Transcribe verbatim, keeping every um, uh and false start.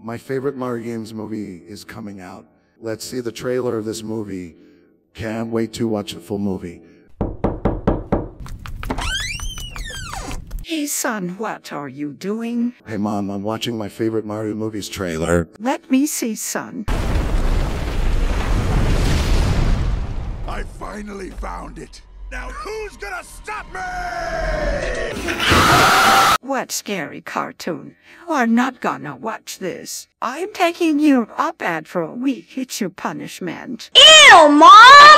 My favorite Mario games movie is coming out. Let's see the trailer of this movie. Can't wait to watch the full movie. Hey son, what are you doing? Hey mom, I'm watching my favorite Mario movies trailer. Let me see, son. I finally found it. Now who's gonna stop me? What scary cartoon? You are not gonna watch this. I'm taking you up ad for a week. It's your punishment. Ew, Mom!